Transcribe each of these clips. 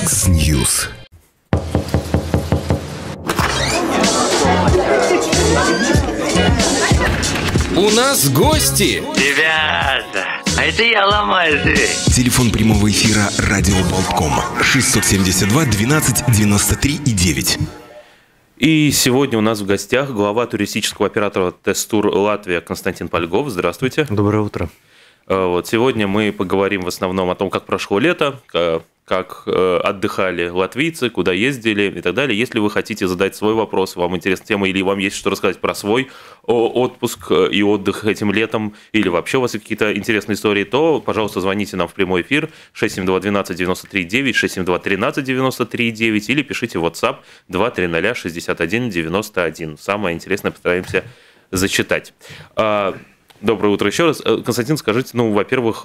Яндекс.Ньюс. У нас гости! Ребята, а это я ломаю дверь. Телефон прямого эфира «Радио Болтком» 672 12 93 и 9. И сегодня у нас в гостях глава туристического оператора Тест-Тур Латвия Константин Польгов. Здравствуйте. Доброе утро. Вот сегодня мы поговорим в основном о том, как прошло лето, как отдыхали латвийцы, куда ездили и так далее. Если вы хотите задать свой вопрос, вам интересна тема, или вам есть что рассказать про свой отпуск и отдых этим летом, или вообще у вас какие-то интересные истории, то, пожалуйста, звоните нам в прямой эфир 672 12 93 9, 672 13 93 9, или пишите в WhatsApp 230 61 91. Самое интересное постараемся зачитать. Доброе утро еще раз. Константин, скажите, во-первых,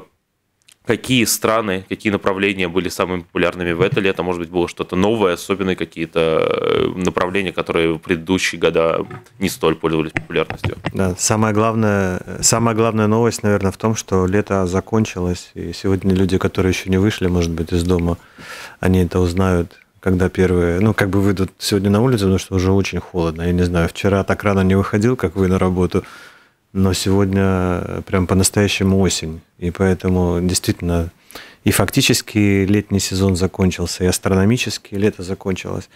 какие страны, какие направления были самыми популярными в это лето? Может быть, было что-то новое, особенные какие-то направления, которые в предыдущие года не столь пользовались популярностью? Да, самая главная новость, наверное, в том, что лето закончилось, и сегодня люди, которые еще не вышли, может быть, из дома, они это узнают, когда первые, выйдут сегодня на улицу, потому что уже очень холодно. Я не знаю, вчера так рано не выходил, как вы, на работу, но сегодня прям по-настоящему осень. И поэтому действительно и фактически летний сезон закончился, и астрономически лето закончилось.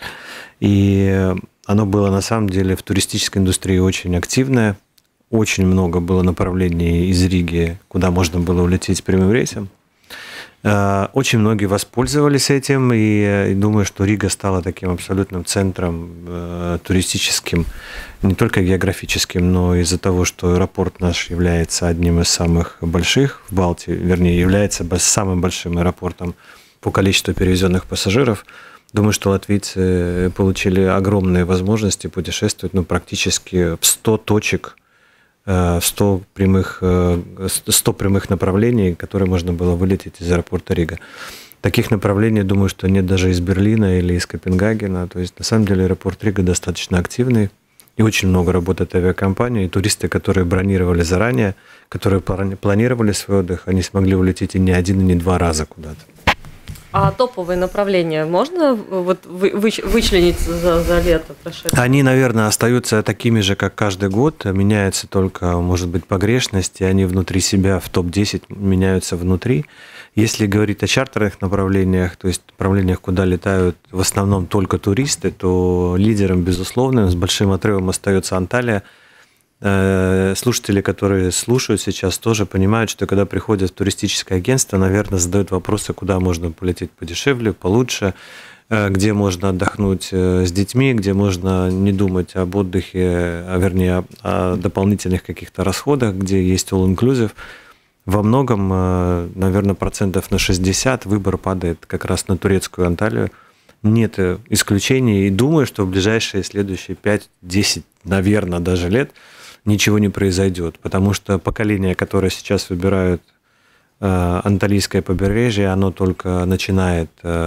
И оно было на самом деле в туристической индустрии очень активное. Очень много было направлений из Риги, куда можно было улететь прямым рейсом. Очень многие воспользовались этим, и думаю, что Рига стала таким абсолютным центром туристическим, не только географическим, но из-за того, что аэропорт наш является одним из самых больших в Балтии, вернее, является самым большим аэропортом по количеству перевезенных пассажиров. Думаю, что латвийцы получили огромные возможности путешествовать практически в 100 точек, 100 прямых направлений, которые можно было вылететь из аэропорта Рига. Таких направлений, думаю, что нет даже из Берлина или из Копенгагена. То есть, на самом деле, аэропорт Рига достаточно активный, и очень много работает авиакомпаний. И туристы, которые бронировали заранее, которые планировали свой отдых, они смогли улететь и не один, и не два раза куда-то. А топовые направления можно вычленить за лето прошедшее? Они, наверное, остаются такими же, как каждый год. Меняются только, может быть, погрешности. Они внутри себя в топ-10 меняются внутри. Если говорить о чартерных направлениях, то есть направлениях, куда летают в основном только туристы, то лидером, безусловно, с большим отрывом остается Анталия. Слушатели, которые слушают сейчас, тоже понимают, что когда приходят в туристическое агентство, наверное, задают вопросы, куда можно полететь подешевле, получше, где можно отдохнуть с детьми, где можно не думать об отдыхе, вернее, о дополнительных каких-то расходах, где есть all-inclusive. Во многом, наверное, процентов на 60 выбор падает как раз на турецкую Анталию. Нет исключений, и думаю, что в ближайшие следующие 5-10, наверное, даже лет ничего не произойдет, потому что поколение, которое сейчас выбирают анталийское побережье, оно только начинает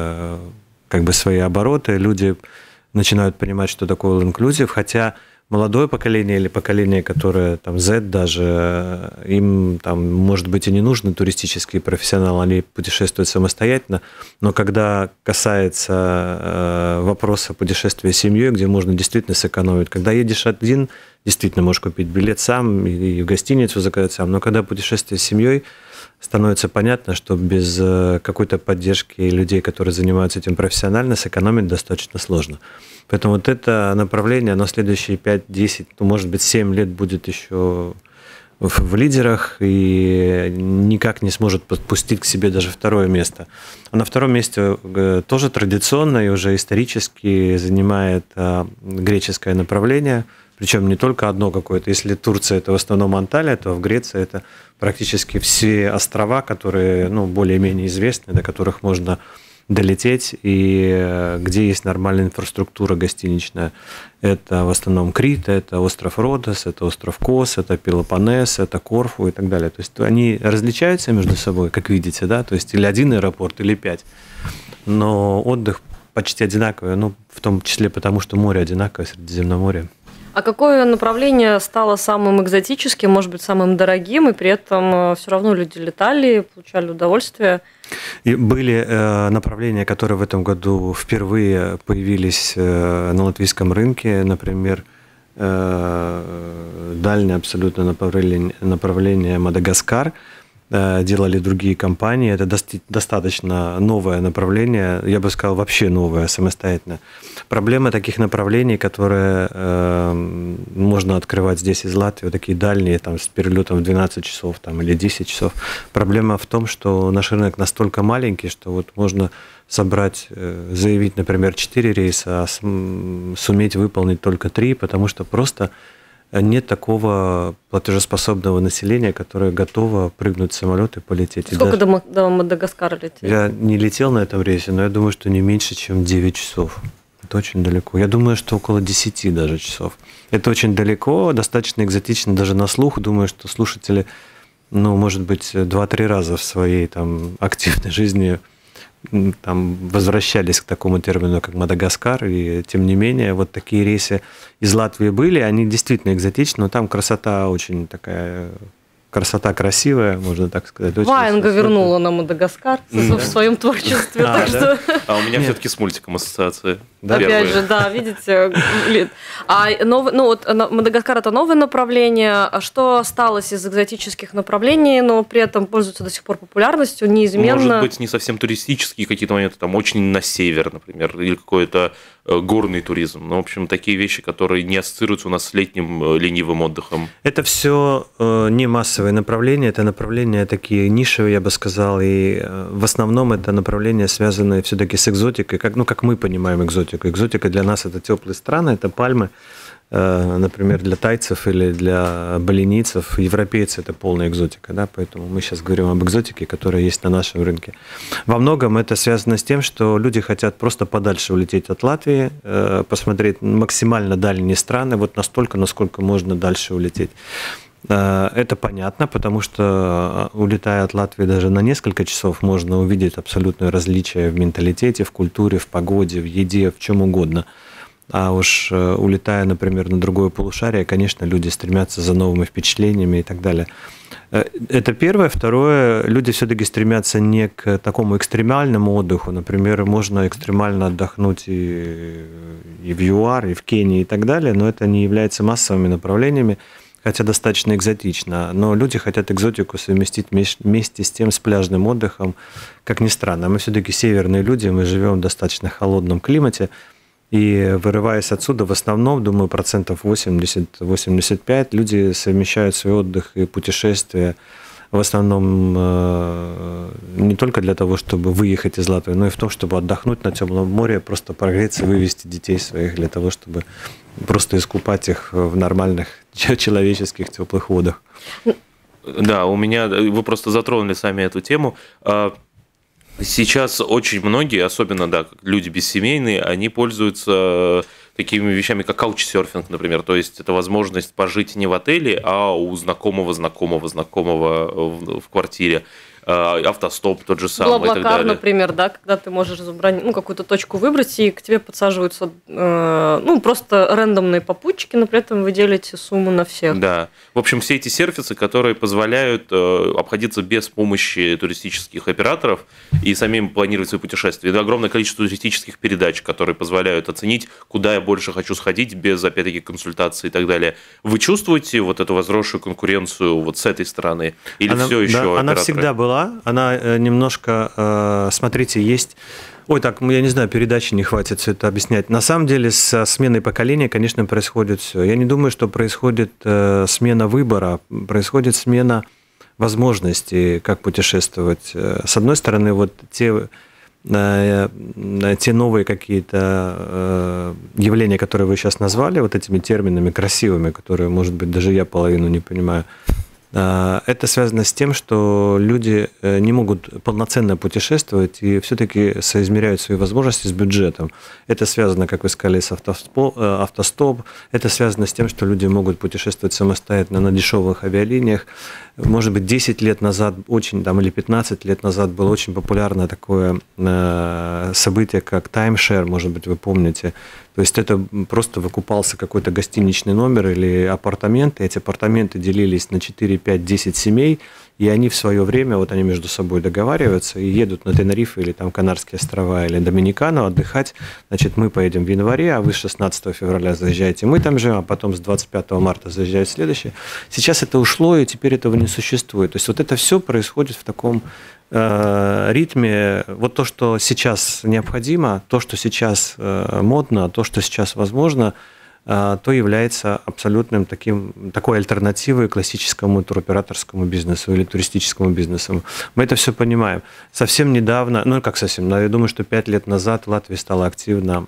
свои обороты, люди начинают понимать, что такое all-inclusive, хотя молодое поколение или поколение, которое Z даже, им может быть и не нужны туристические профессионалы, они путешествуют самостоятельно, но когда касается вопроса путешествия с семьей, где можно действительно сэкономить, когда едешь один, действительно можешь купить билет сам и в гостиницу заказать сам, но когда путешествие с семьей, становится понятно, что без какой-то поддержки людей, которые занимаются этим профессионально, сэкономить достаточно сложно. Поэтому это направление, оно следующие 5-10, может быть, 7 лет будет еще в лидерах и никак не сможет подпустить к себе даже второе место. А на втором месте тоже традиционно и уже исторически занимает греческое направление, причем не только одно какое-то. Если Турция – это в основном Анталия, то в Греции это практически все острова, которые более-менее известны, до которых можно долететь, и где есть нормальная инфраструктура гостиничная. Это в основном Крит, это остров Родос, это остров Кос, это Пелопоннес, это Корфу и так далее. То есть они различаются между собой, как видите, да, то есть или один аэропорт, или 5. Но отдых почти одинаковый, в том числе потому, что море одинаковое, Средиземноморье. А какое направление стало самым экзотическим, может быть, самым дорогим, и при этом все равно люди летали, получали удовольствие? И были направления, которые в этом году впервые появились на латвийском рынке, например, дальнее абсолютно направление Мадагаскар, делали другие компании. Это достаточно новое направление, я бы сказал, вообще новое, самостоятельно. Проблема таких направлений, которые можно открывать здесь из Латвии, такие дальние, там, с перелетом в 12 часов там, или 10 часов. Проблема в том, что наш рынок настолько маленький, что вот можно собрать, заявить, например, 4 рейса, а суметь выполнить только 3, потому что просто нет такого платежеспособного населения, которое готово прыгнуть в самолет и полететь. Сколько до Мадагаскара лететь? Я не летел на этом рейсе, но я думаю, что не меньше, чем 9 часов. Это очень далеко. Я думаю, что около 10 даже часов. Это очень далеко, достаточно экзотично даже на слух. Думаю, что слушатели, может быть, 2-3 раза в своей там, активной жизни там, возвращались к такому термину, как Мадагаскар, и тем не менее, вот такие рейсы из Латвии были, они действительно экзотичны, но там красота очень такая, красота красивая, можно так сказать. Ваенга вернула на Мадагаскар в своем творчестве, так что... А у меня все-таки с мультиком ассоциации. Опять же, да, видите. Мадагаскар – это новое направление. А что осталось из экзотических направлений, но при этом пользуется до сих пор популярностью, неизменно? Может быть, не совсем туристические какие-то моменты, там очень на север, например, или какой-то горный туризм. Ну, в общем, такие вещи, которые не ассоциируются у нас с летним ленивым отдыхом. Это все не массовые направления, это направления такие нишевые, я бы сказал, и в основном это направления, связанные все-таки с экзотикой, как мы понимаем экзотику. Экзотика для нас – это теплые страны, это пальмы, например, для тайцев или для балинийцев. Европейцы – это полная экзотика, да? Поэтому мы сейчас говорим об экзотике, которая есть на нашем рынке. Во многом это связано с тем, что люди хотят просто подальше улететь от Латвии, посмотреть максимально дальние страны, вот настолько, насколько можно дальше улететь. Это понятно, потому что, улетая от Латвии даже на несколько часов, можно увидеть абсолютное различие в менталитете, в культуре, в погоде, в еде, в чем угодно. А уж улетая, например, на другое полушарие, конечно, люди стремятся за новыми впечатлениями и так далее. Это первое. Второе, люди все-таки стремятся не к такому экстремальному отдыху. Например, можно экстремально отдохнуть и в ЮАР, и в Кении и так далее, но это не является массовыми направлениями, хотя достаточно экзотично. Но люди хотят экзотику совместить вместе с тем, с пляжным отдыхом. Как ни странно, мы все-таки северные люди, мы живем в достаточно холодном климате, и вырываясь отсюда, в основном, думаю, 80-85% люди совмещают свой отдых и путешествия в основном не только для того, чтобы выехать из Латвии, но и в том, чтобы отдохнуть на теплом море, просто прогреться, вывести детей своих для того, чтобы просто искупать их в нормальных человеческих теплых водах. Да, вы просто затронули сами эту тему. Сейчас очень многие, особенно люди бессемейные, они пользуются такими вещами, как каучсерфинг, например. То есть это возможность пожить не в отеле, а у знакомого в квартире. Автостоп тот же самый и так далее. Например, да, когда ты можешь какую-то точку выбрать, и к тебе подсаживаются просто рандомные попутчики, но при этом вы делите сумму на всех. Да. В общем, все эти сервисы, которые позволяют обходиться без помощи туристических операторов и самим планировать свои путешествия. Это огромное количество туристических передач, которые позволяют оценить, куда я больше хочу сходить без, опять-таки, консультации и так далее. Вы чувствуете вот эту возросшую конкуренцию вот с этой стороны? Или все еще операторы? Она всегда была. Она немножко, смотрите, есть... я не знаю, передачи не хватит все это объяснять. На самом деле, со сменой поколения, конечно, происходит все. Я не думаю, что происходит смена выбора, происходит смена возможностей, как путешествовать. С одной стороны, вот те новые какие-то явления, которые вы сейчас назвали, вот этими терминами красивыми, которые, может быть, даже я половину не понимаю, Это связано с тем, что люди не могут полноценно путешествовать и все-таки соизмеряют свои возможности с бюджетом. Это связано, как вы сказали, с автостоп. Это связано с тем, что люди могут путешествовать самостоятельно на дешевых авиалиниях. Может быть, 10 лет назад или 15 лет назад было очень популярное такое событие, как таймшер, может быть, вы помните. То есть это просто выкупался какой-то гостиничный номер или апартаменты. Эти апартаменты делились на 4, 5, 10 семей, и они в свое время, вот они между собой договариваются и едут на Тенерифе или там Канарские острова или Доминикану отдыхать. Значит, мы поедем в январе, а вы 16 февраля заезжаете, мы там живем, а потом с 25 марта заезжают следующие. Сейчас это ушло, и теперь этого не существует. То есть вот это все происходит в таком ритме. Вот то, что сейчас необходимо, то, что сейчас модно, то, что сейчас возможно, то является абсолютным такой альтернативой классическому туроператорскому бизнесу или туристическому бизнесу. Мы это все понимаем. Совсем недавно, я думаю, что 5 лет назад в Латвии стала активно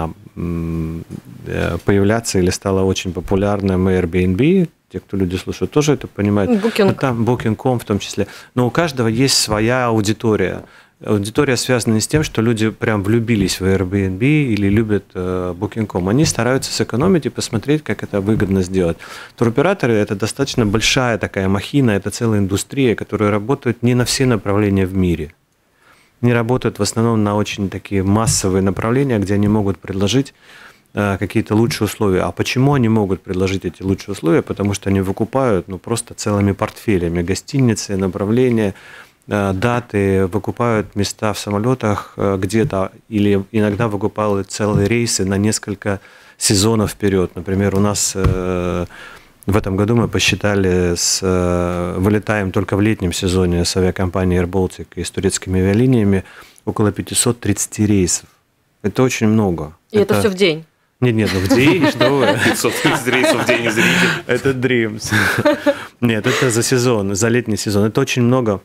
появляться или стала очень популярным Airbnb. Те, кто люди слушают, тоже это понимают. Booking.com в том числе. Но у каждого есть своя аудитория. Аудитория связана с тем, что люди прям влюбились в Airbnb или любят Booking.com. Они стараются сэкономить и посмотреть, как это выгодно сделать. Туроператоры – это достаточно большая такая махина, это целая индустрия, которая работает не на все направления в мире. Они работают в основном на очень такие массовые направления, где они могут предложить какие-то лучшие условия. А почему они могут предложить эти лучшие условия? Потому что они выкупают просто целыми портфелями гостиницы, направления, даты, выкупают места в самолетах где-то, или иногда выкупают целые рейсы на несколько сезонов вперед. Например, у нас в этом году мы посчитали, вылетаем только в летнем сезоне с авиакомпанией Air Baltic и с турецкими авиалиниями около 530 рейсов. Это очень много. И это все в день? Нет, в день, что вы? 530 рейсов в день из Риги. Это Dreams. Нет, это за сезон, за летний сезон. Это очень много.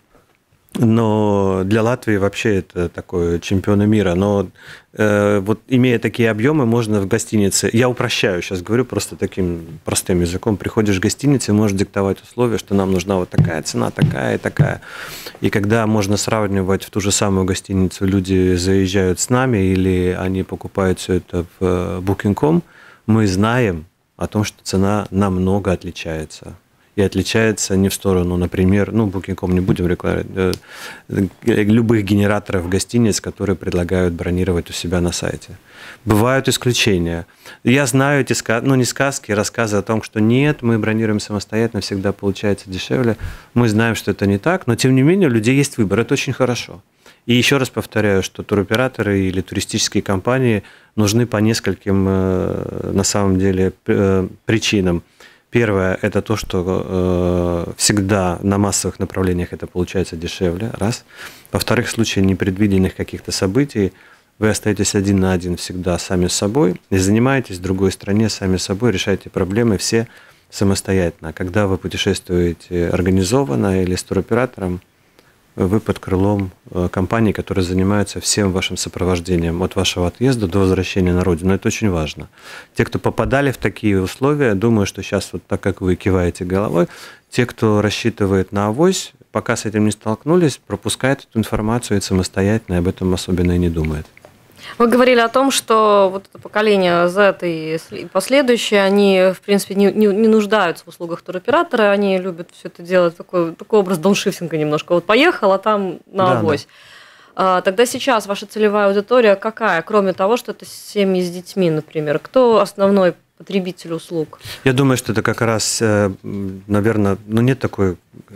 Но для Латвии вообще это такой чемпион мира. Но вот имея такие объемы, можно в гостинице, я упрощаю, сейчас говорю просто таким простым языком, приходишь в гостиницу и можешь диктовать условия, что нам нужна вот такая цена, такая и такая. И когда можно сравнивать в ту же самую гостиницу, люди заезжают с нами или они покупают все это в Booking.com, мы знаем о том, что цена намного отличается. И отличается не в сторону, например, Booking.com не будем рекламировать, любых генераторов гостиниц, которые предлагают бронировать у себя на сайте. Бывают исключения. Я знаю эти не сказки, рассказы о том, что нет, мы бронируем самостоятельно, всегда получается дешевле. Мы знаем, что это не так, но тем не менее у людей есть выбор, это очень хорошо. И еще раз повторяю, что туроператоры или туристические компании нужны по нескольким, на самом деле, причинам. Первое – это то, что всегда на массовых направлениях это получается дешевле, раз. Во-вторых, в случае непредвиденных каких-то событий вы остаетесь один на один всегда сами с собой и занимаетесь в другой стране сами собой, решаете проблемы все самостоятельно. Когда вы путешествуете организованно или с туроператором, вы под крылом компании, которая занимается всем вашим сопровождением от вашего отъезда до возвращения на родину. Это очень важно. Те, кто попадали в такие условия, думаю, что сейчас вот так, как вы киваете головой, те, кто рассчитывает на авось, пока с этим не столкнулись, пропускают эту информацию и самостоятельно об этом особенно и не думают. Вы говорили о том, что вот это поколение Z и последующие, они, в принципе, не нуждаются в услугах туроператора, они любят все это делать, такой образ дауншифтинга немножко. Вот поехал, а там на авось. Да. Тогда сейчас ваша целевая аудитория какая? Кроме того, что это семьи с детьми, например. Кто основной потребитель услуг? Я думаю, что это как раз, наверное, нет такой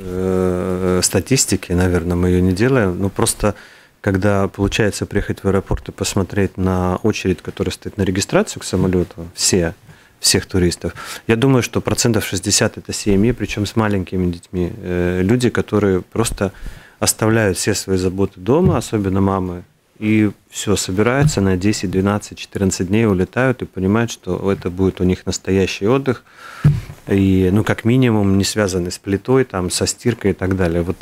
статистики, наверное, мы ее не делаем, но просто... Когда получается приехать в аэропорт и посмотреть на очередь, которая стоит на регистрацию к самолету, всех туристов, я думаю, что 60% это семьи, причем с маленькими детьми. Люди, которые просто оставляют все свои заботы дома, особенно мамы, и все, собираются на 10, 12, 14 дней, улетают и понимают, что это будет у них настоящий отдых, и, как минимум, не связанный с плитой, со стиркой и так далее. Вот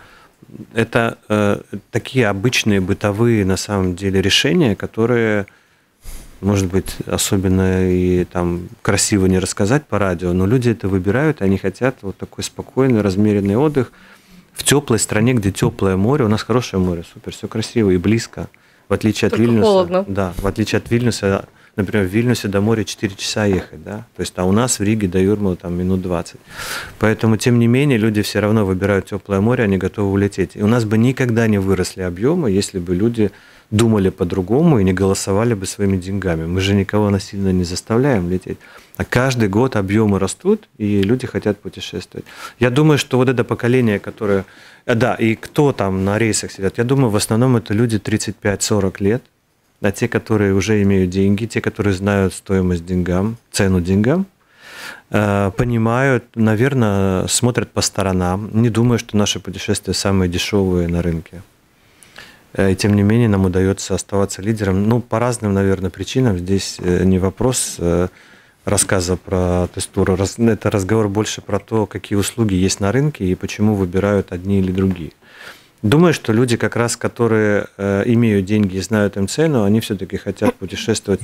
это такие обычные бытовые, на самом деле, решения, которые может быть, особенно и там красиво не рассказать по радио, но люди это выбирают, они хотят вот такой спокойный, размеренный отдых в теплой стране, где теплое море. У нас хорошее море, супер, все красиво и близко. В отличие от Вильнюса. Холодно. Да, в отличие от Вильнюса, например, в Вильнюсе до моря 4 часа ехать, да, то есть, а у нас в Риге до Юрмалы там минут 20. Поэтому, тем не менее, люди все равно выбирают теплое море, они готовы улететь. И у нас бы никогда не выросли объемы, если бы люди думали по-другому и не голосовали бы своими деньгами. Мы же никого насильно не заставляем лететь. А каждый год объемы растут, и люди хотят путешествовать. Я думаю, что вот это поколение, которое... Да, и кто там на рейсах сидят? Я думаю, в основном это люди 35-40 лет. А те, которые уже имеют деньги, те, которые знают стоимость деньгам, цену деньгам, понимают, наверное, смотрят по сторонам. Не думаю, что наши путешествия самые дешевые на рынке. И тем не менее нам удается оставаться лидером. Ну, по разным, наверное, причинам. Здесь не вопрос рассказа про тестуру. Это разговор больше про то, какие услуги есть на рынке и почему выбирают одни или другие. Думаю, что люди, как раз, которые имеют деньги и знают им цену, они все-таки хотят путешествовать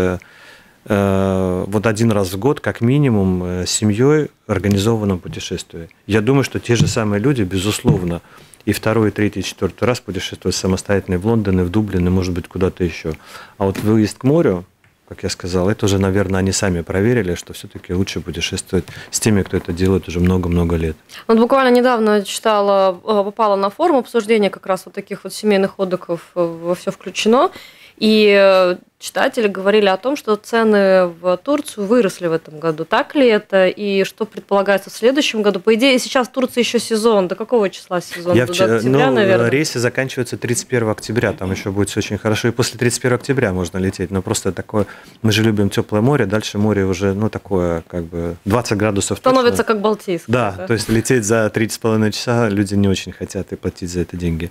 вот один раз в год, как минимум, с семьей в организованном путешествии. Я думаю, что те же самые люди, безусловно, и второй, и третий, и четвертый раз путешествуют самостоятельно и в Лондон, и в Дублин, и, может быть, куда-то еще. А вот выезд к морю, как я сказал, это уже, наверное, они сами проверили, что все-таки лучше путешествовать с теми, кто это делает уже много-много лет. Вот буквально недавно читала, попала на форум обсуждения как раз вот таких вот семейных отдыхов во все включено. И читатели говорили о том, что цены в Турцию выросли в этом году. Так ли это? И что предполагается в следующем году? По идее, сейчас в Турции еще сезон. До какого числа сезон? До октября, наверное? Рейсы заканчиваются 31 октября. Там еще будет все очень хорошо. И после 31 октября можно лететь. Но просто такое... Мы же любим теплое море. Дальше море уже, ну, такое, как бы, 20 градусов. Становится точно. Как Балтийское. Да, то есть лететь за 3,5 часа люди не очень хотят и платить за это деньги.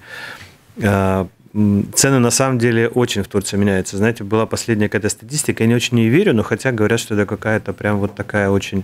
Цены на самом деле очень в Турции меняются. Знаете, была последняя какая-то статистика, я не очень не верю, но хотя говорят, что это какая-то прям вот такая очень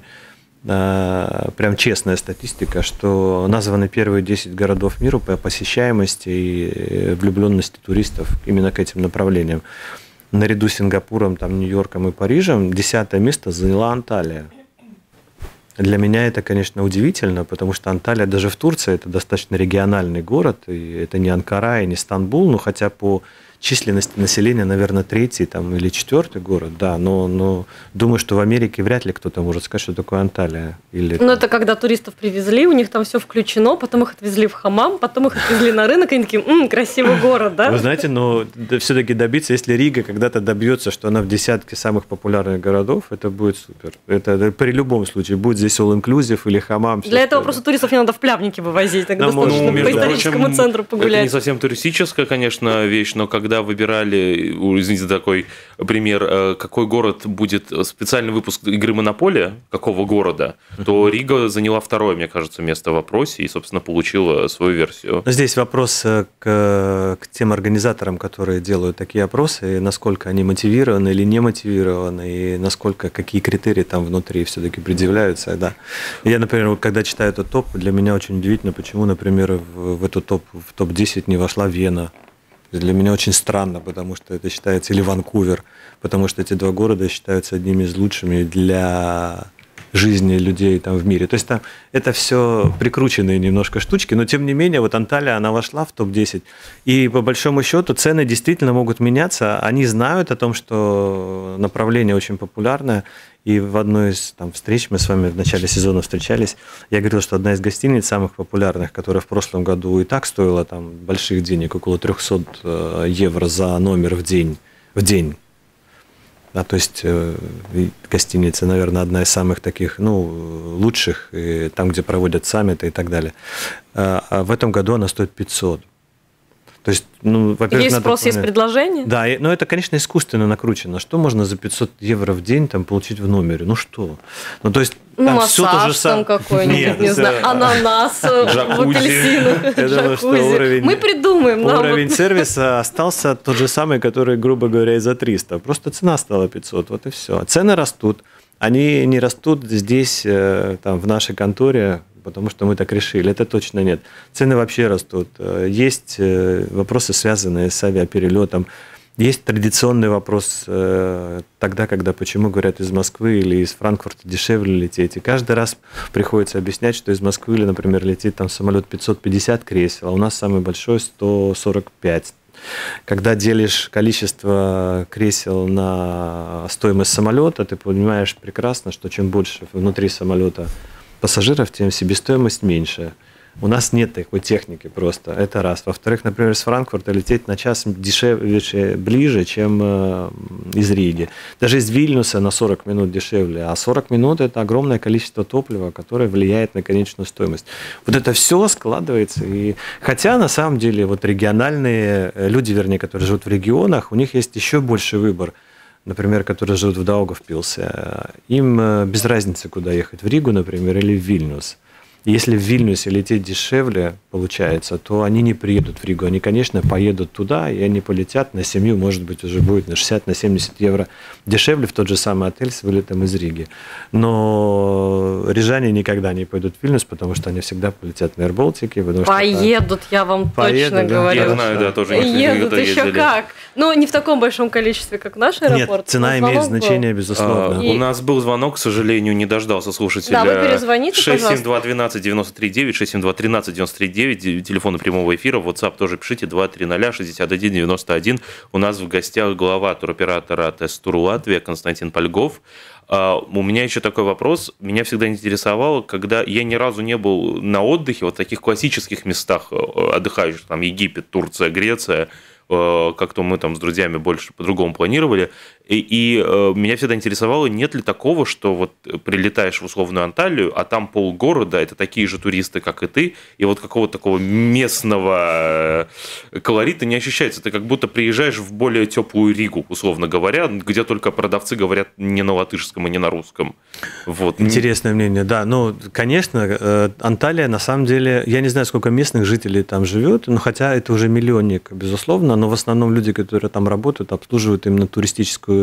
прям честная статистика, что названы первые 10 городов мира по посещаемости и влюбленности туристов именно к этим направлениям. Наряду с Сингапуром, там, Нью-Йорком и Парижем 10-е место заняла Анталия. Для меня это, конечно, удивительно, потому что Анталия даже в Турции это достаточно региональный город, и это не Анкара и не Стамбул, но хотя по численности населения, наверное, 3-й там, или 4-й город, да, но думаю, что в Америке вряд ли кто-то может сказать, что такое Анталия. Или... Ну, это когда туристов привезли, у них там все включено, потом их отвезли в хамам, потом их отвезли на рынок, и они такие, красивый город, да? Вы знаете, но все-таки добиться, если Рига когда-то добьется, что она в десятке самых популярных городов, это будет супер. Это при любом случае, будет здесь all-inclusive или хамам. Для этого просто туристов не надо в Плявники вывозить, так достаточно по историческому центру погулять. Это не совсем туристическая, конечно, вещь, но когда выбирали, извините за такой пример, какой город будет специальный выпуск игры «Монополия», какого города, то Рига заняла второе, мне кажется, место в вопросе и, собственно, получила свою версию. Здесь вопрос к тем организаторам, которые делают такие опросы, и насколько они мотивированы или не мотивированы, и насколько, какие критерии там внутри все-таки предъявляются. Да. Я, например, когда читаю этот топ, для меня очень удивительно, почему, например, в топ-10 не вошла Вена. Для меня очень странно, потому что это считается, или Ванкувер, потому что эти два города считаются одними из лучшими для жизни людей там в мире. То есть там это все прикрученные немножко штучки, но тем не менее вот Анталия, она вошла в топ-10. И по большому счету цены действительно могут меняться. Они знают о том, что направление очень популярное. И в одной из там, встреч, мы с вами в начале сезона встречались, я говорил, что одна из гостиниц самых популярных, которая в прошлом году и так стоила там, больших денег, около 300 евро за номер в день. Да, то есть гостиница, наверное, одна из самых таких, лучших, и там, где проводят саммиты и так далее. А в этом году она стоит 500. То есть, во-первых, есть спрос, есть предложение? Да, но это, конечно, искусственно накручено. Что можно за 500 евро в день там получить в номере? Ну что? То есть, там все то же самое. Какой-нибудь, не знаю, ананас в апельсинах, джакузи. Мы придумаем. Уровень сервиса остался тот же самый, который, грубо говоря, и за 300. Просто цена стала 500, вот и все. Цены растут. Они не растут здесь, там, в нашей конторе, потому что мы так решили. Это точно нет. Цены вообще растут. Есть вопросы, связанные с авиаперелетом. Есть традиционный вопрос тогда, когда почему говорят из Москвы или из Франкфурта дешевле лететь. И каждый раз приходится объяснять, что из Москвы, например, летит там самолет 550 кресел, а у нас самый большой 145. Когда делишь количество кресел на стоимость самолета, ты понимаешь прекрасно, что чем больше внутри самолета пассажиров, тем себестоимость меньше. У нас нет такой техники просто, это раз. Во-вторых, например, из Франкфурта лететь на час дешевле, ближе, чем из Риги. Даже из Вильнюса на 40 минут дешевле. А 40 минут – это огромное количество топлива, которое влияет на конечную стоимость. Вот это все складывается. И... Хотя, на самом деле, вот региональные люди, вернее, которые живут в регионах, у них есть еще больше выбор. Например, которые живут в Даугавпилсе. Им без разницы, куда ехать, в Ригу, например, или в Вильнюс. Если в Вильнюсе лететь дешевле, получается, то они не приедут в Ригу. Они, конечно, поедут туда, и они полетят на семью, может быть, уже будет на 60-70 евро дешевле в тот же самый отель с вылетом из Риги. Но рижане никогда не пойдут в Вильнюс, потому что они всегда полетят на AirBaltic. Поедут, я вам точно говорю. Я знаю, да, тоже. Едут еще как. Ну, не в таком большом количестве, как наш аэропорт. Нет, цена имеет значение, безусловно. У нас был звонок, к сожалению, не дождался слушателя. Да, вы перезвоните, 672-12-93-9, 672-13-93-9, телефоны прямого эфира, в WhatsApp тоже пишите, 230-61-91. У нас в гостях глава туроператора Тест-Тур Латвия Константин Польгов. У меня еще такой вопрос. Меня всегда интересовало, когда я ни разу не был на отдыхе, вот в таких классических местах отдыхающих, там Египет, Турция, Греция, как-то мы там с друзьями больше по-другому планировали. И меня всегда интересовало, нет ли такого, что вот прилетаешь в условную Анталию, а там полгорода, это такие же туристы, как и ты, и вот какого-то такого местного колорита не ощущается. Ты как будто приезжаешь в более теплую Ригу, условно говоря, где только продавцы говорят не на латышском и не на русском. Вот. Интересное мнение, да. Ну, конечно, Анталия, на самом деле, я не знаю, сколько местных жителей там живет, но хотя это уже миллионник, безусловно, но в основном люди, которые там работают, обслуживают именно туристическую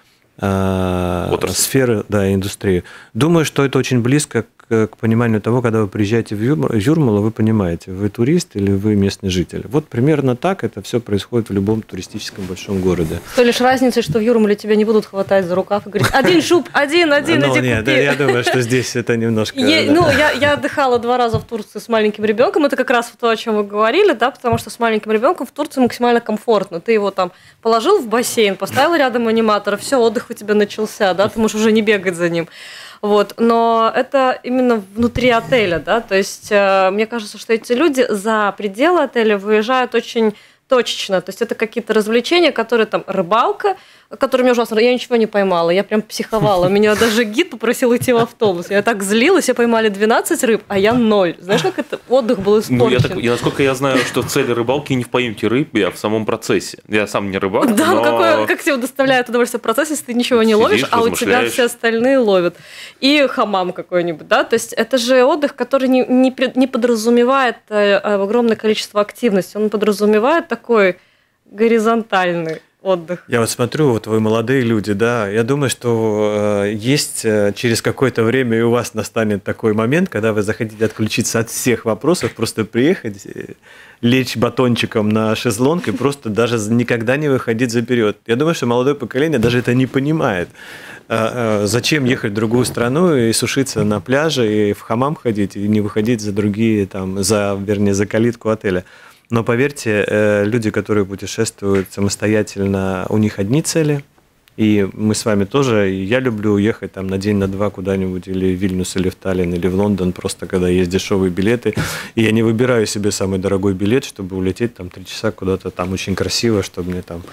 сферу, да, индустрию. Думаю, что это очень близко к пониманию того, когда вы приезжаете в Юрмалу, вы понимаете, вы турист или вы местный житель. Вот примерно так это все происходит в любом туристическом большом городе. С той лишь разницей, что в Юрмале тебя не будут хватать за рукав и говорить: один шуб, один, иди нет, купи. я думаю, что здесь это немножко... Ну, я отдыхала 2 раза в Турции с маленьким ребенком. Это как раз то, о чем вы говорили, да, потому что с маленьким ребенком в Турции максимально комфортно. Ты его там положил в бассейн, поставил рядом аниматора, все, отдых у тебя начался, да, ты можешь уже не бегать за ним. Вот. Но это именно внутри отеля, да, то есть мне кажется, что эти люди за пределы отеля выезжают очень точечно, то есть это какие-то развлечения, которые там рыбалка, которая мне ужасно... Я ничего не поймала, я прям психовала. Меня даже гид попросил идти в автобус. Я так злилась, я поймали 12 рыб, а я 0. Знаешь, как это? Отдых был испорчен. Насколько я знаю, что цель рыбалки не в поимке рыб, а в самом процессе. Я сам не рыбак, да, но... как тебе доставляет удовольствие в процессе, если ты ничего не ловишь, а у тебя все остальные ловят. И хамам какой-нибудь, да? То есть это же отдых, который не подразумевает огромное количество активности. Он подразумевает такой горизонтальный отдых. Я вот смотрю, вот вы молодые люди, да, я думаю, что есть через какое-то время и у вас настанет такой момент, когда вы захотите отключиться от всех вопросов, просто приехать, лечь батончиком на шезлонг и просто даже никогда не выходить за период. Я думаю, что молодое поколение даже это не понимает. Зачем ехать в другую страну и сушиться на пляже, и в хамам ходить, и не выходить за другие, там, за калитку отеля. Но поверьте, люди, которые путешествуют самостоятельно, у них одни цели, и мы с вами тоже. И я люблю уехать там на день, на 2 куда-нибудь, или в Вильнюс, или в Таллин, или в Лондон, просто когда есть дешевые билеты. И я не выбираю себе самый дорогой билет, чтобы улететь там 3 часа куда-то там очень красиво, чтобы мне там...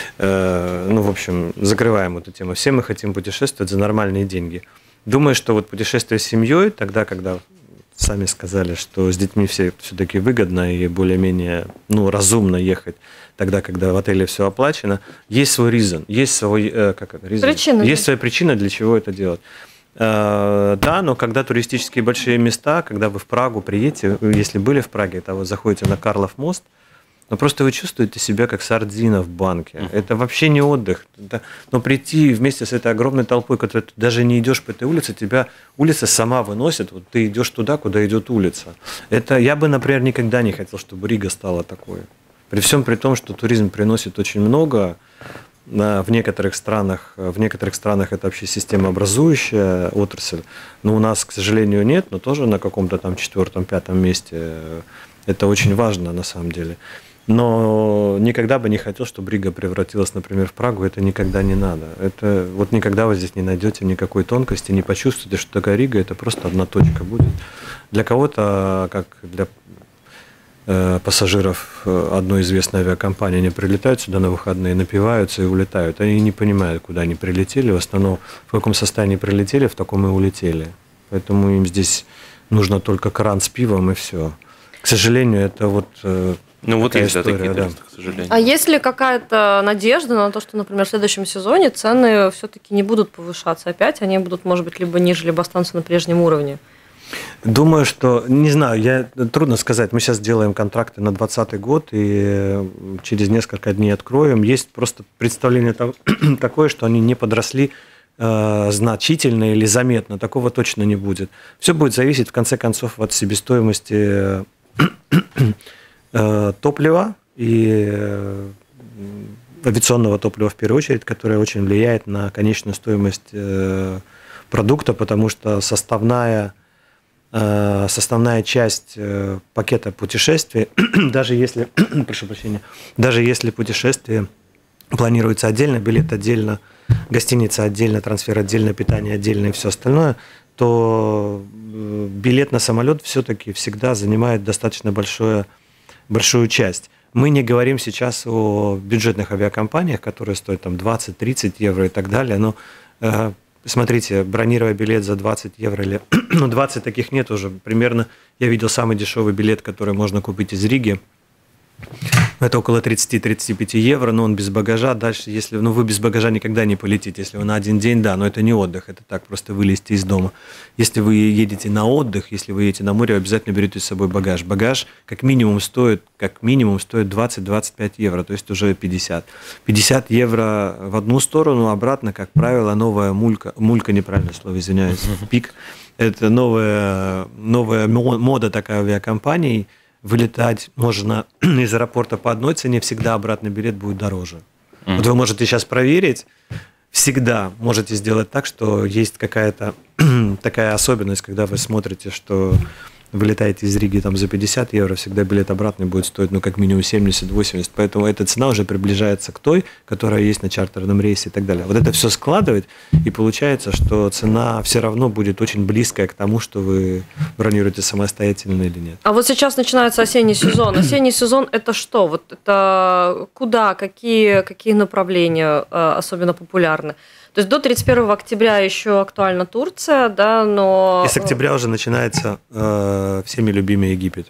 в общем, закрываем эту тему. Все мы хотим путешествовать за нормальные деньги. Думаю, что вот путешествие с семьей, тогда, когда... Сами сказали, что с детьми все-таки выгодно и более-менее разумно ехать тогда, когда в отеле все оплачено. Есть свой reason, есть свой причина. Есть своя причина, для чего это делать. Да, но когда туристические большие места, когда вы в Прагу приедете, если были в Праге, то вы заходите на Карлов мост, но просто вы чувствуете себя как сардина в банке. Это вообще не отдых. Но прийти вместе с этой огромной толпой, которой ты даже не идешь по этой улице, тебя улица сама выносит. Вот ты идешь туда, куда идет улица. Это я бы, например, никогда не хотел, чтобы Рига стала такой. При всем при том, что туризм приносит очень много, в некоторых странах это вообще системообразующая отрасль, но у нас, к сожалению, нет, но тоже на каком-то там 4-5 месте. Это очень важно на самом деле. Но никогда бы не хотел, чтобы Рига превратилась, например, в Прагу. Это никогда не надо. Это вот никогда вы здесь не найдете никакой тонкости, не почувствуете, что такая Рига, это просто одна точка будет. Для кого-то, как для пассажиров одной известной авиакомпании, они прилетают сюда на выходные, напиваются и улетают. Они не понимают, куда они прилетели. В основном, в каком состоянии прилетели, в таком и улетели. Поэтому им здесь нужно только кран с пивом и все. К сожалению, это вот вот есть история, такие да. туристы, к сожалению. А есть ли какая-то надежда на то, что, например, в следующем сезоне цены все-таки не будут повышаться опять, они будут, может быть, либо ниже, либо останутся на прежнем уровне? Думаю, что, не знаю, трудно сказать. Мы сейчас делаем контракты на 2020 год и через несколько дней откроем. Есть просто представление такое, что они не подросли значительно или заметно. Такого точно не будет. Все будет зависеть, в конце концов, от себестоимости топлива и авиационного топлива в первую очередь, которое очень влияет на конечную стоимость продукта, потому что составная часть пакета путешествий, даже если, прошу прощения, даже если путешествие планируется отдельно, билет отдельно, гостиница отдельно, трансфер отдельно, питание отдельно и все остальное, то билет на самолет все-таки всегда занимает достаточно большую часть. Мы не говорим сейчас о бюджетных авиакомпаниях, которые стоят там 20-30 евро и так далее, но смотрите, бронируя билет за 20 евро, или 20 таких нет уже, примерно, я видел самый дешевый билет, который можно купить из Риги, это около 30-35 евро, но он без багажа. Дальше, если вы без багажа никогда не полетите, если вы на один день, да, но это не отдых, это так, просто вылезти из дома. Если вы едете на отдых, если вы едете на море, обязательно берете с собой багаж. Багаж как минимум стоит 20-25 евро, то есть уже 50. 50 евро в одну сторону, обратно, как правило, новая мулька, неправильное слово, извиняюсь, пик, это новая мода такая авиакомпаний. Вылетать можно из аэропорта по одной цене, всегда обратный билет будет дороже. Вот вы можете сейчас проверить, всегда можете сделать так, что есть какая-то такая особенность, когда вы смотрите, что вылетаете из Риги там за 50 евро, всегда билет обратный будет стоить, как минимум 70-80. Поэтому эта цена уже приближается к той, которая есть на чартерном рейсе и так далее. Вот это все складывать, и получается, что цена все равно будет очень близкая к тому, что вы бронируете самостоятельно или нет. А вот сейчас начинается осенний сезон. Осенний сезон – это что? Вот это куда, какие направления особенно популярны? То есть до 31 октября еще актуальна Турция, да, но… И с октября уже начинается всеми любимый Египет.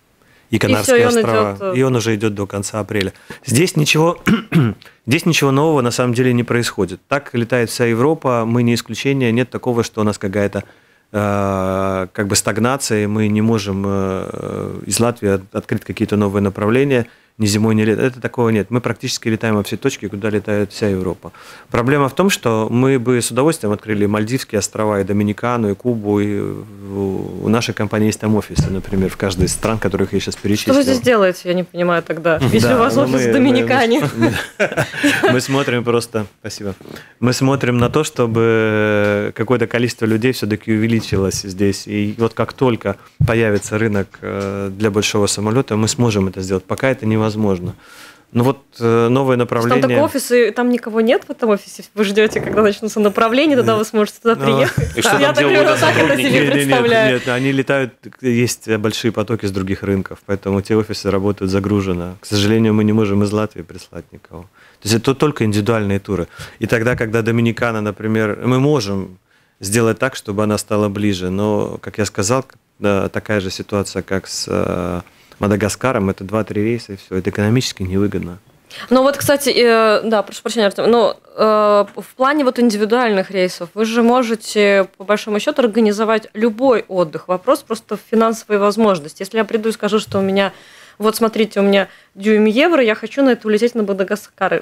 И Канарские острова. И он уже идет до конца апреля. Здесь ничего нового на самом деле не происходит. Так летает вся Европа, мы не исключение. Нет такого, что у нас какая-то стагнация, и мы не можем из Латвии открыть какие-то новые направления. Ни зимой, ни летом. Это такого нет. Мы практически летаем во все точки, куда летает вся Европа. Проблема в том, что мы бы с удовольствием открыли Мальдивские острова, и Доминикану, и Кубу, и у нашей компании есть там офисы, например, в каждой из стран, которых я сейчас перечислил. Что вы здесь делаете, я не понимаю тогда, если у вас офис в Доминикане? Мы смотрим просто... Спасибо. Мы смотрим на то, чтобы какое-то количество людей все-таки увеличилось здесь. И вот как только появится рынок для большого самолета, мы сможем это сделать. Пока это невозможно. Ну вот новое направление. Там такой офис, и там никого нет в этом офисе. Вы ждете, когда начнутся направления, тогда вы сможете туда приехать. И что Я там делают так это себе представляю. Нет, они летают, есть большие потоки с других рынков, поэтому те офисы работают загруженно. К сожалению, мы не можем из Латвии прислать никого. То есть это только индивидуальные туры. И тогда, когда Доминикана, например, мы можем сделать так, чтобы она стала ближе, но, как я сказал, такая же ситуация, как с Мадагаскаром, это 2-3 рейса, и все. Это экономически невыгодно. Ну вот, кстати, да, прошу прощения, Артем, но в плане вот индивидуальных рейсов вы же можете, по большому счету, организовать любой отдых. Вопрос просто в финансовой возможности. Если я приду и скажу, что у меня, вот смотрите, у меня дюйм евро, я хочу на это улететь на Мадагаскар. Вот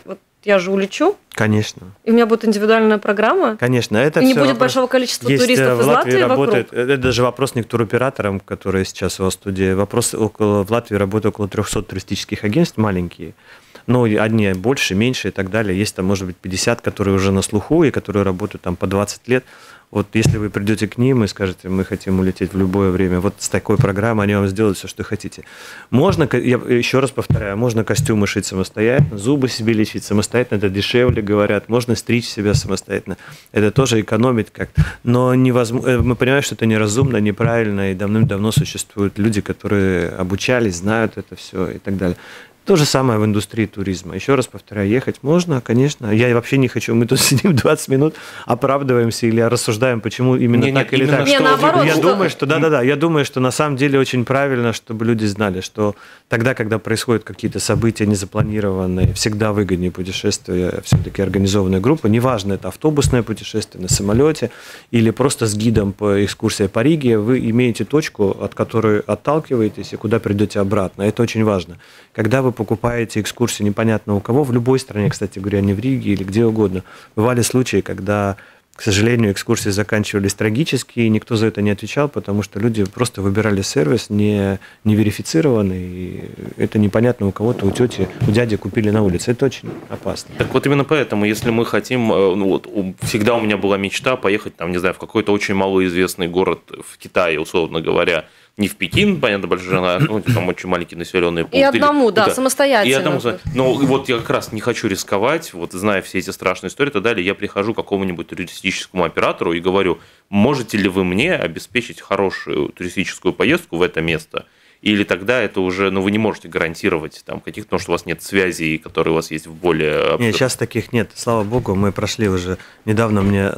я же улечу, Конечно. и у меня будет индивидуальная программа, Конечно, это и не всё будет вопрос. большого количества Есть, туристов в из Латвии Латвии работает, вокруг. это даже вопрос не к туроператорам, которые сейчас у вас в студии, вопрос в Латвии работает около 300 туристических агентств, маленькие, но одни больше, меньше и так далее. Есть там, может быть, 50, которые уже на слуху и которые работают там по 20 лет. Вот если вы придете к ним и скажете, мы хотим улететь в любое время, вот с такой программой они вам сделают все, что хотите. Можно, я еще раз повторяю, можно костюмы шить самостоятельно, зубы себе лечить самостоятельно, это дешевле, говорят, можно стричь себя самостоятельно, это тоже экономит как-то. Но невозможно, мы понимаем, что это неразумно, неправильно, и давным-давно существуют люди, которые обучались, знают это все и так далее. То же самое в индустрии туризма. Еще раз повторяю, ехать можно, конечно. Я вообще не хочу. Мы тут сидим 20 минут, оправдываемся или рассуждаем, почему именно так или так. Не, наоборот, Я думаю, что да. Я думаю, что на самом деле очень правильно, чтобы люди знали, что тогда, когда происходят какие-то события незапланированные, всегда выгоднее путешествие все-таки организованной группы. Неважно, это автобусное путешествие на самолете или просто с гидом по экскурсии по Риге. Вы имеете точку, от которой отталкиваетесь и куда придете обратно. Это очень важно. Когда вы покупаете экскурсию непонятно у кого, в любой стране, кстати говоря, не в Риге или где угодно, бывали случаи, когда, к сожалению, экскурсии заканчивались трагически, и никто за это не отвечал, потому что люди просто выбирали сервис не верифицированный, и это непонятно у кого-то, у тети, у дяди купили на улице. Это очень опасно. Так вот именно поэтому, если мы хотим, всегда у меня была мечта поехать, там, не знаю, в какой-то очень малоизвестный город в Китае, условно говоря, не в Пекин, понятно, большая, там очень маленькие населенные пункты. И одному, самостоятельно. И одному, но вот я как раз не хочу рисковать, вот зная все эти страшные истории и так далее, я прихожу к какому-нибудь туристическому оператору и говорю, можете ли вы мне обеспечить хорошую туристическую поездку в это место? Или тогда это уже, вы не можете гарантировать там каких-то, потому что у вас нет связей, которые у вас есть в более... Нет, сейчас таких нет. Слава богу, мы прошли уже... Недавно мне,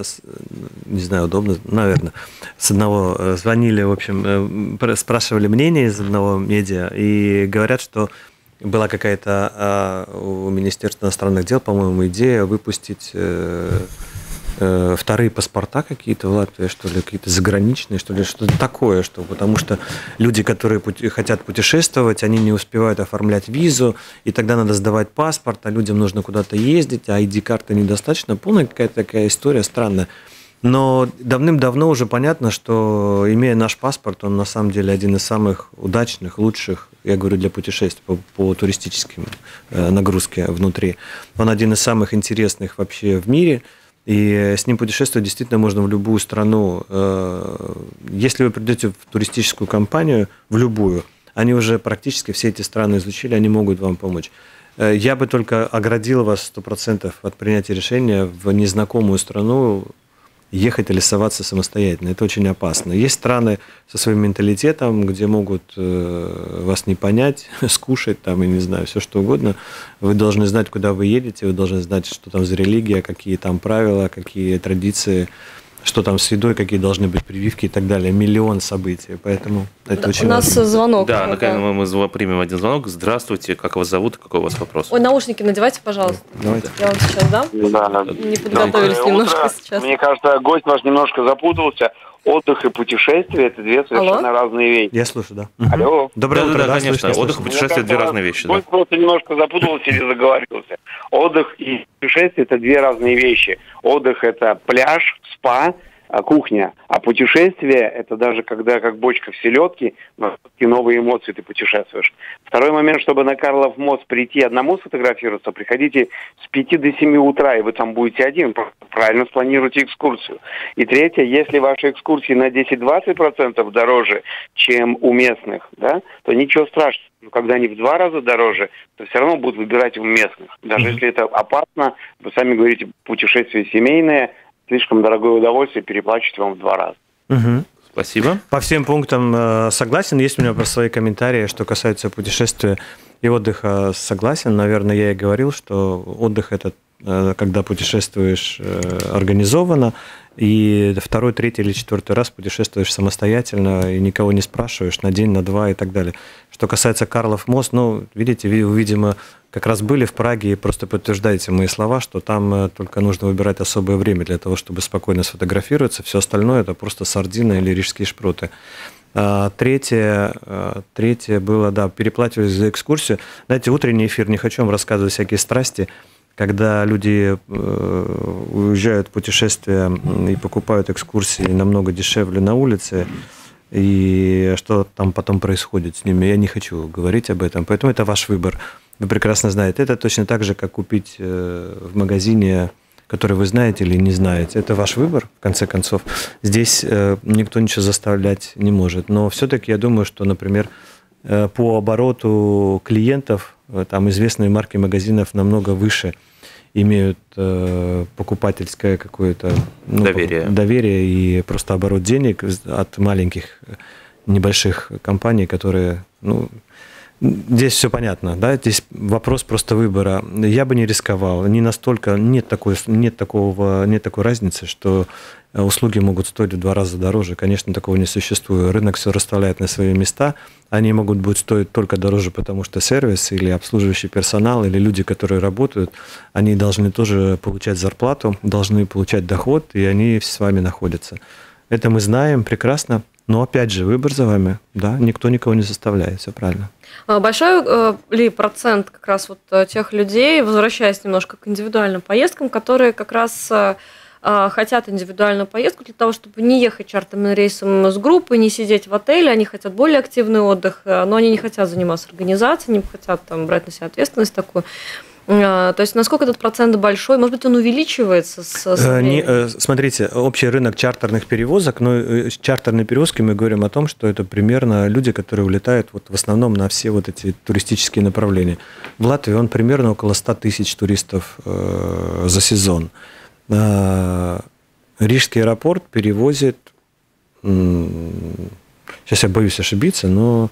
не знаю, удобно, наверное, с одного звонили, в общем, спрашивали мнение из одного медиа, и говорят, что была какая-то у Министерства иностранных дел, по-моему, идея выпустить... вторые паспорта какие-то в Латвии, что ли, какие-то заграничные, что ли, что-то такое, что, потому что люди, которые хотят путешествовать, они не успевают оформлять визу, и тогда надо сдавать паспорт, а людям нужно куда-то ездить, а ID-карты недостаточно. Полная какая-то такая история странная. Но давным-давно уже понятно, что, имея наш паспорт, он на самом деле один из самых удачных, лучших, я говорю, для путешествий по туристическим нагрузке внутри. Он один из самых интересных вообще в мире. И с ним путешествовать действительно можно в любую страну. Если вы придете в туристическую компанию, в любую, они уже практически все эти страны изучили, они могут вам помочь. Я бы только оградил вас 100% от принятия решения в незнакомую страну ехать или соваться самостоятельно. Это очень опасно. Есть страны со своим менталитетом, где могут вас не понять, скушать там, я не знаю, все что угодно. Вы должны знать, куда вы едете, вы должны знать, что там за религия, какие там правила, какие традиции, что там с едой, какие должны быть прививки и так далее. Миллион событий, поэтому это очень важно. У нас звонок. Да, наконец мы примем один звонок. Здравствуйте, как вас зовут и какой у вас вопрос? Ой, наушники надевайте, пожалуйста. Давайте. Я вам сейчас дам. Да. Не подготовились немножко сейчас. Мне кажется, гость ваш немножко запутался. Отдых и путешествие – это две совершенно разные вещи. Я слушаю, да. Алло. Доброе утро, да, конечно. слышно, Отдых и путешествие – две разные вещи. Гость просто немножко запутался или заговорился. Отдых и путешествие – это две разные вещи. Отдых – это пляж, спа, кухня. А путешествие – это даже когда как бочка в селедке, новые эмоции ты путешествуешь. Второй момент, чтобы на Карлов мост прийти одному сфотографироваться, приходите с 5 до 7 утра, и вы там будете один. Правильно спланируйте экскурсию. И третье, если ваши экскурсии на 10-20% дороже, чем у местных, да, то ничего страшного. Но когда они в 2 раза дороже, то все равно будут выбирать у местных. Даже если это опасно, вы сами говорите, путешествие семейное, слишком дорогое удовольствие, переплачивать вам в 2 раза. Угу. Спасибо. По всем пунктам согласен. Есть у меня просто свои комментарии, что касается путешествия и отдыха, согласен. Наверное, я и говорил, что отдых – это когда путешествуешь организованно, и 2-й, 3-й или 4-й раз путешествуешь самостоятельно и никого не спрашиваешь на день, на 2 и так далее. Что касается Карлов мост, видите, вы, видимо, как раз были в Праге и просто подтверждаете мои слова, что там только нужно выбирать особое время для того, чтобы спокойно сфотографироваться. Все остальное – это просто сардины или рижские шпроты. Третье было, переплачивать за экскурсию. Знаете, утренний эфир, не хочу вам рассказывать всякие страсти. когда люди уезжают в путешествия и покупают экскурсии намного дешевле на улице, и что там потом происходит с ними, я не хочу говорить об этом, поэтому это ваш выбор. Вы прекрасно знаете, это точно так же, как купить в магазине, который вы знаете или не знаете. Это ваш выбор, в конце концов. Здесь никто ничего заставлять не может. Но все-таки я думаю, что, например, по обороту клиентов там известные марки магазинов намного выше имеют покупательское какое-то доверие и просто оборот денег от маленьких, небольших компаний, которые... Здесь все понятно, да? Здесь вопрос просто выбора. Я бы не рисковал, не настолько, нет такой разницы, что услуги могут стоить в 2 раза дороже. Конечно, такого не существует. Рынок все расставляет на свои места. Они могут быть стоить только дороже, потому что сервис или обслуживающий персонал, или люди, которые работают, они должны тоже получать зарплату, должны получать доход, и они с вами находятся. Это мы знаем прекрасно. Но опять же, выбор за вами, да, никто никого не заставляет, все правильно. Большой ли процент как раз вот тех людей, возвращаясь немножко к индивидуальным поездкам, которые как раз хотят индивидуальную поездку для того, чтобы не ехать чартерным рейсом с группой, не сидеть в отеле, они хотят более активный отдых, но они не хотят заниматься организацией, не хотят там брать на себя ответственность такую. То есть насколько этот процент большой? Может быть, он увеличивается со временем? Смотрите, общий рынок чартерных перевозок, но чартерные перевозки мы говорим о том, что это примерно люди, которые улетают вот в основном на все вот эти туристические направления. В Латвии он примерно около 100 тысяч туристов за сезон. Рижский аэропорт перевозит, сейчас я боюсь ошибиться, но...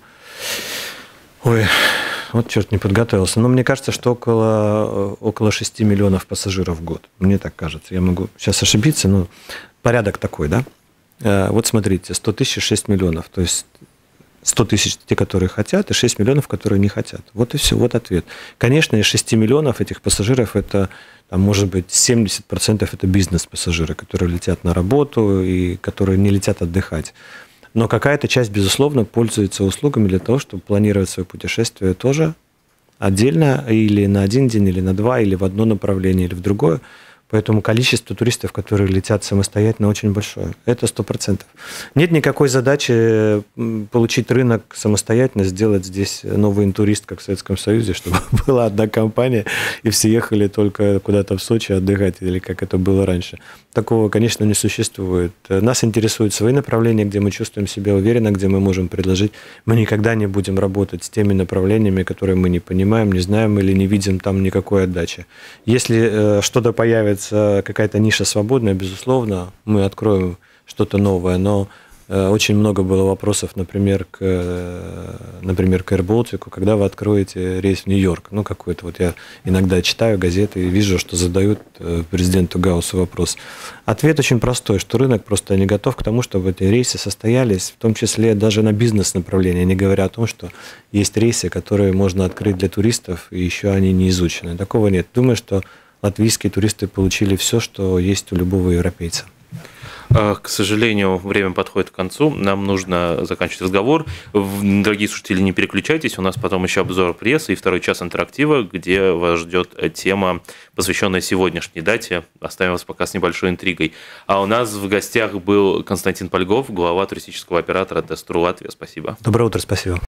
Вот черт, не подготовился. Но мне кажется, что около 6 миллионов пассажиров в год. Мне так кажется. Я могу сейчас ошибиться, но порядок такой, да? Вот смотрите, 100 тысяч, 6 миллионов. То есть 100 тысяч те, которые хотят, и 6 миллионов, которые не хотят. Вот и все, вот ответ. Конечно, из 6 миллионов этих пассажиров это, там, может быть, 70% это бизнес-пассажиры, которые летят на работу и которые не летят отдыхать. Но какая-то часть, безусловно, пользуется услугами для того, чтобы планировать свое путешествие тоже отдельно, или на 1 день, или на 2, или в одно направление, или в другое. Поэтому количество туристов, которые летят самостоятельно, очень большое. Это 100%. Нет никакой задачи получить рынок самостоятельно, сделать здесь новый интурист, как в Советском Союзе, чтобы была одна компания, и все ехали только куда-то в Сочи отдыхать, или как это было раньше. Такого, конечно, не существует. Нас интересуют свои направления, где мы чувствуем себя уверенно, где мы можем предложить. Мы никогда не будем работать с теми направлениями, которые мы не понимаем, не знаем или не видим там никакой отдачи. Если что-то появится, какая-то ниша свободная, безусловно, мы откроем что-то новое, но очень много было вопросов, например, к AirBaltic, когда вы откроете рейс в Нью-Йорк. Ну, какой-то вот я иногда читаю газеты и вижу, что задают президенту Гауссу вопрос. Ответ очень простой, что рынок просто не готов к тому, чтобы эти рейсы состоялись, в том числе даже на бизнес-направлении, не говоря о том, что есть рейсы, которые можно открыть для туристов, и еще они не изучены. Такого нет. Думаю, что латвийские туристы получили все, что есть у любого европейца. К сожалению, время подходит к концу. Нам нужно заканчивать разговор. Дорогие слушатели, не переключайтесь. У нас потом еще обзор прессы и 2-й час интерактива, где вас ждет тема, посвященная сегодняшней дате. Оставим вас пока с небольшой интригой. А у нас в гостях был Константин Польгов, глава туристического оператора Test.ru Латвия. Спасибо. Доброе утро, спасибо.